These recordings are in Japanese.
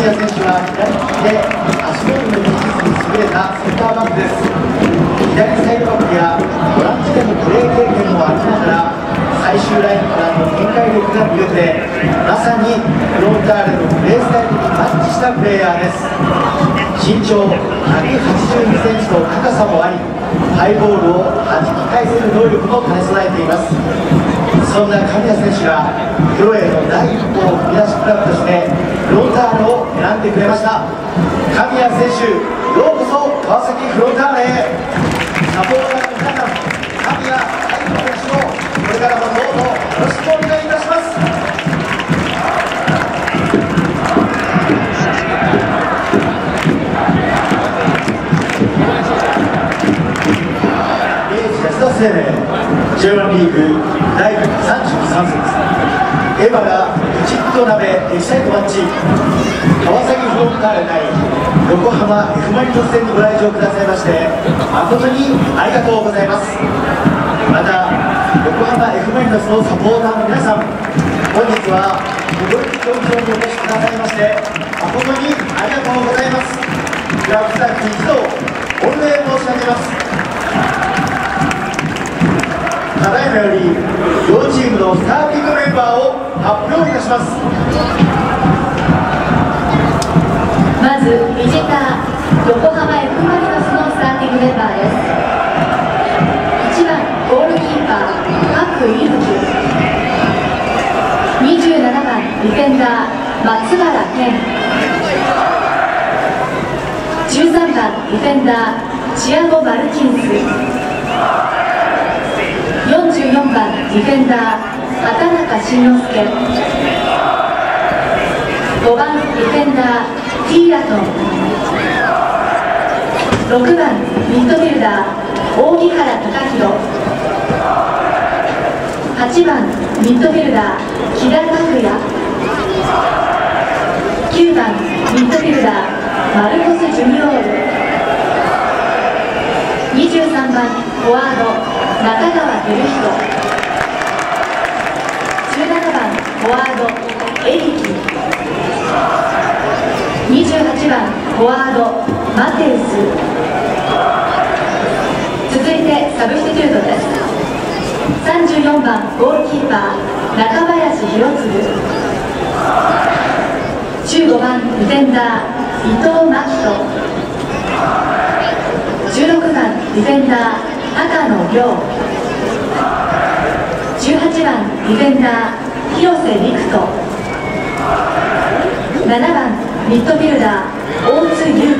谷選手は左利きで足元の技術に優れたセンターバックです。左サイドバックやボランチでのプレー経験もありながら、最終ラインからの展開力が魅力で、まさにフロンターレのプレースタイルにマッチしたプレーヤーです。身長182センチと高さもあり、ハイボールを弾き返せる能力も兼ね備えています。そんな神谷選手がプロへの第一歩を踏み出しクラブとしてフロンターレを選んでくれました。神谷選手、ようこそ川崎フロンターレへ。サポーターの皆さん、神谷愛子選手をこれからもどうぞよろしくお願いいたします。明治安田生命 J1 リーグ第33節、エヴァがプチッと鍋エキサイトマッチ、川崎フロンターレ対横浜 F ・マリノス戦にご来場くださいまして誠にありがとうございます。また横浜 F ・マリノスのサポーターの皆さん、本日は驚き競技場にお越しくださいまして誠にありがとうございます。クラブスタッフ一同御礼申し上げます。ただいまより両チームのスターティングメンバーを発表いたします。 まずビジター横浜 F ・マリノスのスターティングメンバーです。1番ゴールキーパー角井吹、27番ディフェンダー松原健、13番ディフェンダーチアゴ・マルキンス、44番ディフェンダー畑中慎之介、5番ディフェンダーティーラトン、6番ミッドフィルダー扇原貴弘、8番ミッドフィルダー木田拓也、9番ミッドフィルダーマルコス・ジュニオール、23番フォワード中川照人、17番フォワードエリキ、28番フォワードマテウス。続いてサブスティチュートです。34番ゴールキーパー中林宏次、15番ディフェンダー伊藤真希人、16番ディフェンダー高野亮、18番ディフェンダー広瀬陸斗、7番ミッドフィルダー大津祐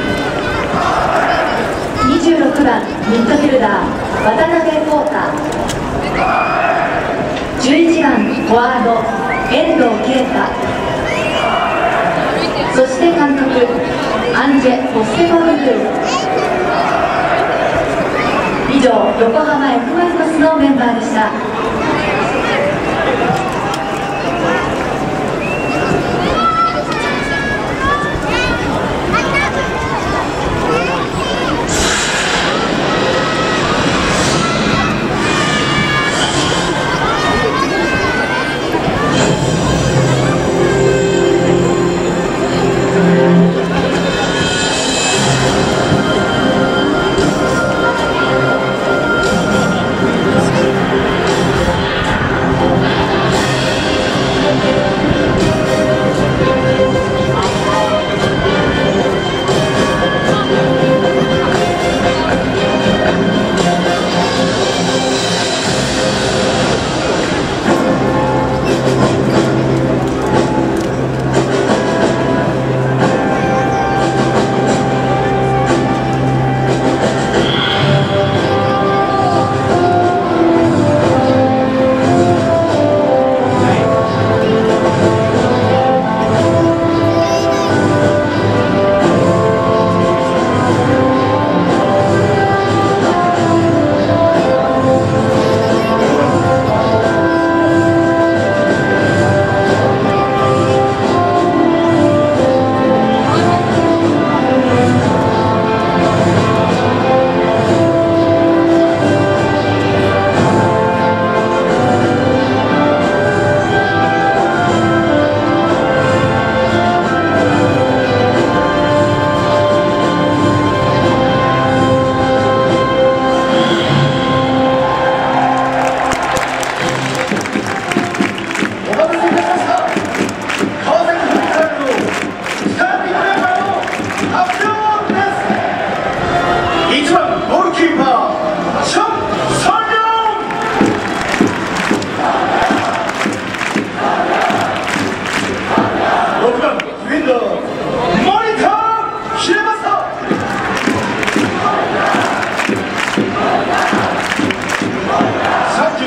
樹、26番ミッドフィルダー渡辺浩太、11番フォワード遠藤啓太、そして監督アンジェ・ポステコグルー。以上、横浜 F ・マリノスのメンバーでした。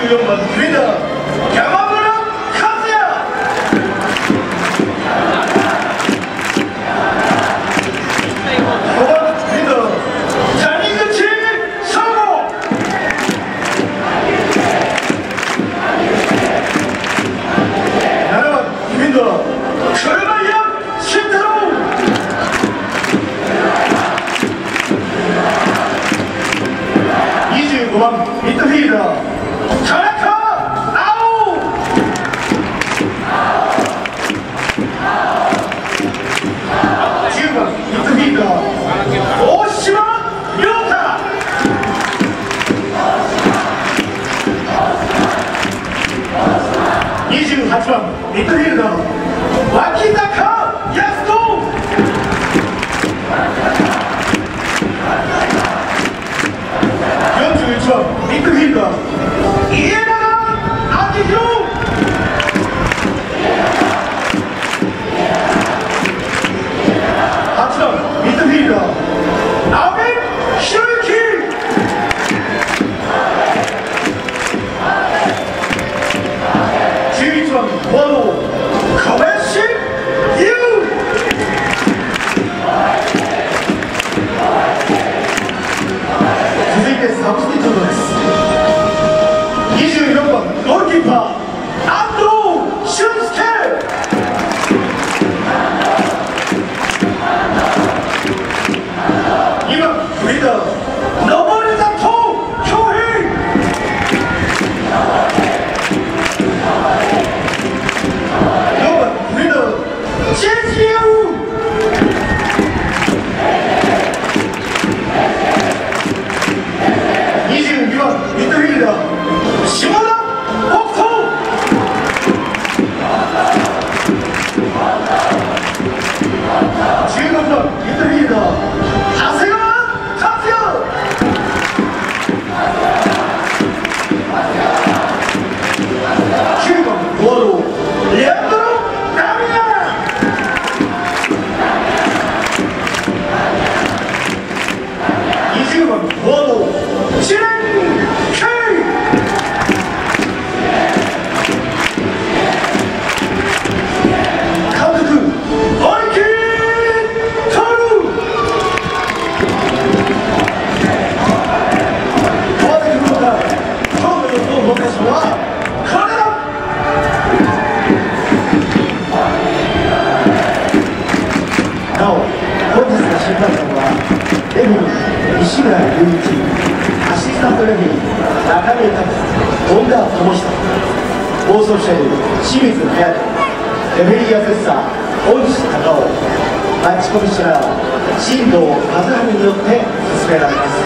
14番ディフェンダー山村和也。5番ディフェンダー谷口翔吾。7番ディフェンダー車屋慎太郎。25番ミッドフィールダー田中碧。10番ミッドフィールダー大島亮太。28番ミッドフィールダー脇坂康人。41番ミッドフィールダー家永明宏。8番ミッドフィールダー阿部宏之。11番フォワード小林優。続いてサブスティチュートです。24番ゴールキーパー安藤俊介。2番フリーダー登里恭平。4番フリーダージェジュー。22番ミッドフィールダー下田北斗。16番ミッドフィールダー長谷川達也。9番フォワードレアンドロ・ダミアン。20番フォワード知念圭。監督森木徹。川崎フロンターレ今日の予想ローテーションはこれだ。なお本日の審判団はレフェリー西村雄一、アシスタントレフェリー中根拓、本田智久、放送車両清水隼人、レフェリーアセッサー大西隆夫、マッチコミッショナー進藤和晴によって進められます。